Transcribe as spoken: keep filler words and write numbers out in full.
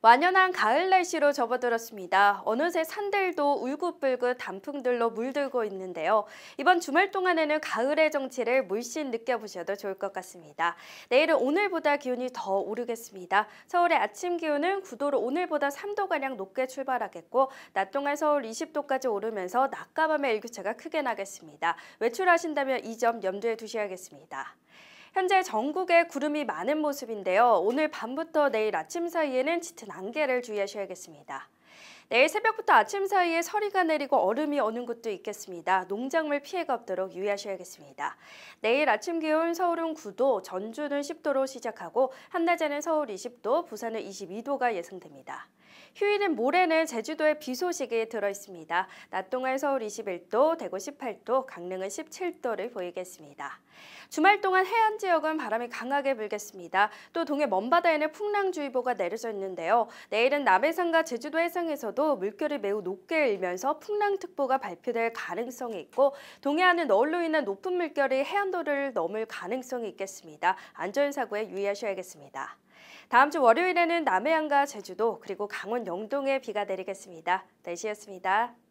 완연한 가을 날씨로 접어들었습니다. 어느새 산들도 울긋불긋 단풍들로 물들고 있는데요. 이번 주말 동안에는 가을의 정취를 물씬 느껴보셔도 좋을 것 같습니다. 내일은 오늘보다 기온이 더 오르겠습니다. 서울의 아침 기온은 구 도로 오늘보다 삼 도가량 높게 출발하겠고 낮 동안 서울 이십 도까지 오르면서 낮과 밤의 일교차가 크게 나겠습니다. 외출하신다면 이 점 염두에 두셔야겠습니다. 현재 전국에 구름이 많은 모습인데요. 오늘 밤부터 내일 아침 사이에는 짙은 안개를 주의하셔야겠습니다. 내일 새벽부터 아침 사이에 서리가 내리고 얼음이 오는 곳도 있겠습니다. 농작물 피해가 없도록 유의하셔야겠습니다. 내일 아침 기온 서울은 구 도, 전주는 십 도로 시작하고 한낮에는 서울 이십 도, 부산은 이십이 도가 예상됩니다. 휴일인 모레는 제주도에 비 소식이 들어있습니다. 낮 동안 서울 이십일 도, 대구 십팔 도, 강릉은 십칠 도를 보이겠습니다. 주말 동안 해안 지역은 바람이 강하게 불겠습니다. 또 동해 먼바다에는 풍랑주의보가 내려져 있는데요. 내일은 남해상과 제주도 해상에서도 물결이 매우 높게 일면서 풍랑특보가 발표될 가능성이 있고 동해안은 너울로 인한 높은 물결이 해안도로를 넘을 가능성이 있겠습니다. 안전사고에 유의하셔야겠습니다. 다음 주 월요일에는 남해안과 제주도 그리고 강원 영동에 비가 내리겠습니다. 날씨였습니다.